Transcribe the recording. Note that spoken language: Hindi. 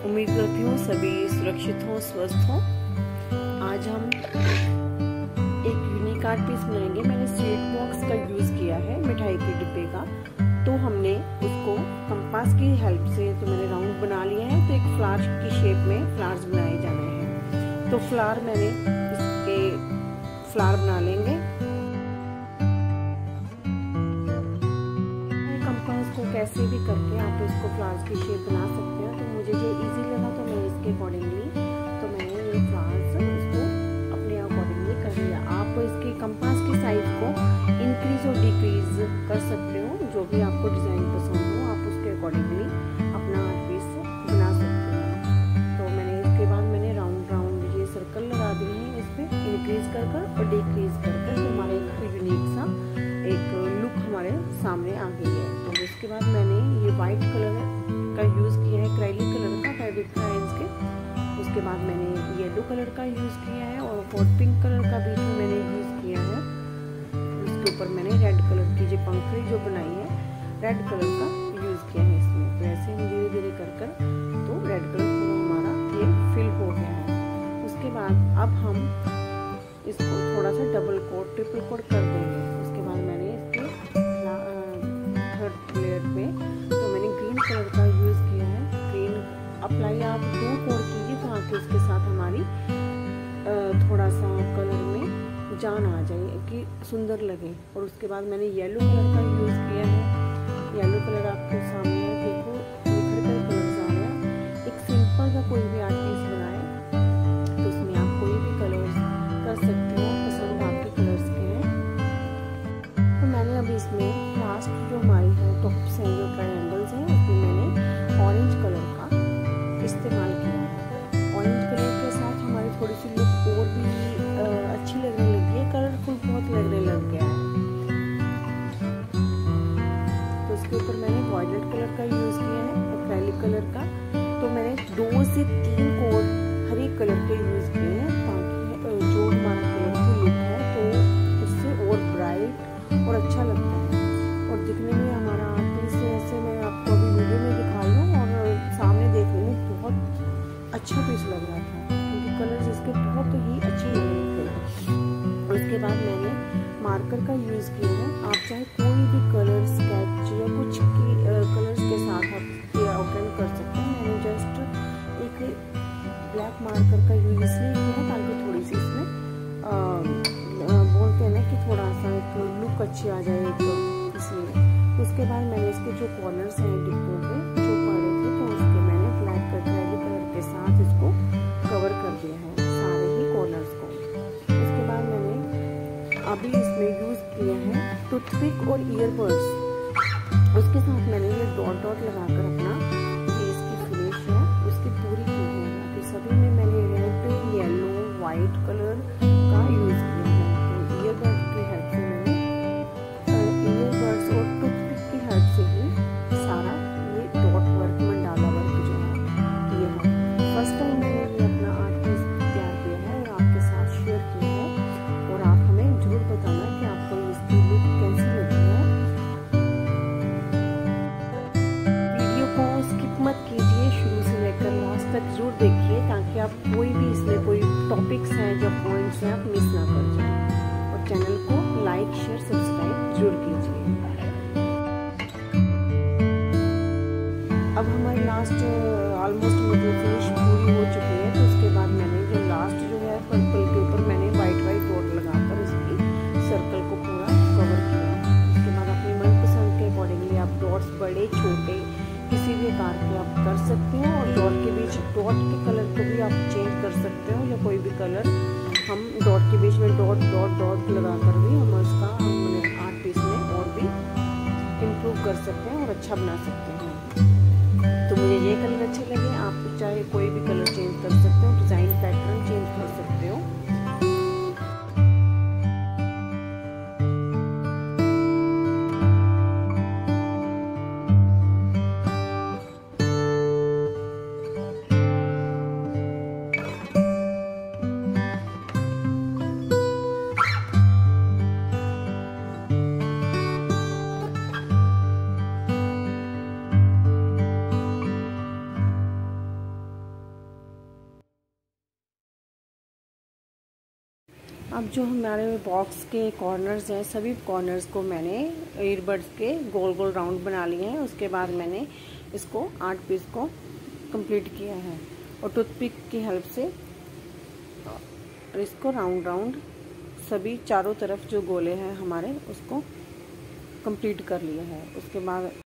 उम्मीद करती हूँ सभी सुरक्षित हों, स्वस्थ हों। आज हम एक यूनिक आर्ट पीस बनाएंगे। मैंने स्वीट बॉक्स का यूज़ किया है, मिठाई के डिब्बे का। तो हमने उसको कंपास की हेल्प से तो मैंने राउंड बना लिया है। तो एक फ्लावर की शेप में फ्लावर्स बनाए जाने हैं। तो फ्लावर मैंने इसके फ्लावर बना लेंगे। कंपास को कैसे भी करके आप इसको फ्लावर्स की शेप बना सकते हैं। तो मुझे जो इजी लगा तो मैं इसके अकॉर्डिंगली तो मैंने ये फ्लावर्स इसको अपने अकॉर्डिंगली कर लिया। आप इसके कंपास की साइज को इंक्रीज और डिक्रीज कर सकते हो, जो भी आपको डिजाइन पसंद हो आप उसके अकॉर्डिंगली अपना आर्ट पीस बना सकते हो। तो मैंने इसके बाद मैंने राउंड राउंड ये सर्कल लगा दिए हैं। इस पर इंक्रीज कर और डिक्रीज कर तो हमारा एक यूनिक सा एक लुक हमारे सामने आ गई है। तो उसके बाद मैंने ये वाइट कलर का यूज़ किया है, एक्राइलिक कलर का फैब्रिक क्रायंस के। उसके बाद मैंने येलो कलर का यूज़ किया है और हॉट पिंक कलर का बीच में मैंने यूज़ किया है। उसके ऊपर मैंने रेड कलर की जो पंखुड़ी जो बनाई है, रेड कलर का यूज़ किया है इसमें। तो ऐसे हम धीरे धीरे कर तो रेड कलर पूरा हमारा ये फिल हो गया है। उसके बाद अब हम इसको थोड़ा सा डबल कोट ट्रिपल कोट कर देंगे। उसके बाद मैंने इसके थर्ड लेयर पे तो मैंने ग्रीन कलर का यूज़ किया है। ग्रीन अप्लाई आप 2 कोट कीजिए ताकि उसके साथ हमारी थोड़ा सा कलर में जान आ जाए कि सुंदर लगे। और उसके बाद मैंने येलो कलर का यूज़ किया है। येलो कलर आपके सामने देखो निखर कर कलर आ रहा है। एक सिंपल सा कोई भी आर्ट पीस बनाए तो उसमें आप कोई भी कलर्स कर सकते हो, पसंद आपके कलर्स के हैं। तो मैंने अभी इसमें लास्ट जो हमारी है टॉप्स हैं, जो ट्रायंगल्स हैं, उसमें मैंने ऑरेंज कलर का इस्तेमाल किया है। ऑरेंज कलर के साथ हमारी थोड़ी सी लुक और भी अच्छी लगने लगी है, कलरफुल बहुत लगने लग गया है। तो उसके ऊपर मैंने वायलेट कलर का यूज़ किया है, एक्रेलिक कलर का। तो मैंने 2 से 3 कोड हर एक कलर के यूज़ किए हैं ताकि जो हमारा कलर की लुक है तो उससे और ब्राइट और अच्छा लगता है और दिखने में हमारा आर्ट पीस ऐसे मैं आपको अभी वीडियो में दिखा रही हूँ और सामने देखने में बहुत अच्छा पीस लग रहा था क्योंकि कलर्स इसके बहुत ही अच्छे लग रहे थे। उसके बाद मैंने मार्कर का यूज़ किया है। आप चाहे कोई भी कलर स्केच या कुछ कलर्स के साथ आप आउटलाइन कर सकते हैं। मैंने जस्ट एक ब्लैक मार्कर का यूज़ इसलिए किया है ताकि थोड़ी सी इसमें बोलते हैं ना कि थोड़ा सा एक लुक अच्छी आ जाए इसलिए। उसके बाद मैंने इसके जो कॉर्नर्स हैं डिब्बों पे जो पड़े थे तो उसके मैंने ब्लैक कलर के साथ इसको कवर कर दिया है सारे ही कॉर्नर्स को। उसके बाद मैंने अभी इसमें यूज़ किया है टूथपिक और ईयरबड्स। उसके साथ मैंने ये डॉट डॉट लगाकर अपना ये इसकी फिनिश है उसकी पूरी की है। तो सभी में मैंने रेड, येलो, वाइट कलर का यूज़ किया है। तो ईयरबड्स की हेल्प से मैंने ईयरबड्स और टूथपिक की हेल्प से ही सारा ये डॉट वर्क मंडाला वर्क जो है किया है। फर्स्ट टाइम मैंने ये अपना आर्ट पीस तैयार किया है और आपके साथ शेयर किया है और आप हमें जरूर बताना कि आपको इसकी लुक कैसी लगी है। वीडियो को स्किप मत कीजिए, शुरू से लेकर लास्ट तक जरूर देखिए ताकि आप कोई भी इसमें कोई टॉपिक्स हैं जो पॉइंट्स हैं आप मिस ना कर जाएं। और चैनल को लाइक शेयर सब्सक्राइब जरूर कीजिए। अब हमारी लास्ट ऑलमोस्ट मतलब फिनिश पूरी हो चुकी है। तो उसके बाद मैंने जो लास्ट जो है पर्पल के ऊपर मैंने वाइट डॉट लगाकर उसकी सर्कल को पूरा कवर किया। उसके बाद अपनी मनपसंद के अकॉर्डिंगली आप डॉट्स बड़े छोटे किसी भी आकार के आप कर सकते हो और डॉट के बीच डॉट के कलर को भी आप चेंज कर सकते हो या कोई भी कलर हम डॉट के बीच में डॉट डॉट डॉट लगाकर भी हम उसका आर्ट पीस में और भी इम्प्रूव कर सकते हैं और अच्छा बना सकते हैं। तो मुझे ये कलर अच्छे लगे। आप चाहे कोई भी कलर चेंज कर सकते हो, डिज़ाइन पैटर्न चेंज कर सकते हो। अब जो हमारे बॉक्स के कॉर्नर्स हैं, सभी कॉर्नर्स को मैंने ईयरबड्स के गोल गोल राउंड बना लिए हैं। उसके बाद मैंने इसको 8 पीस को कंप्लीट किया है और टूथपिक की हेल्प से और इसको राउंड राउंड सभी चारों तरफ जो गोले हैं हमारे उसको कंप्लीट कर लिया है। उसके बाद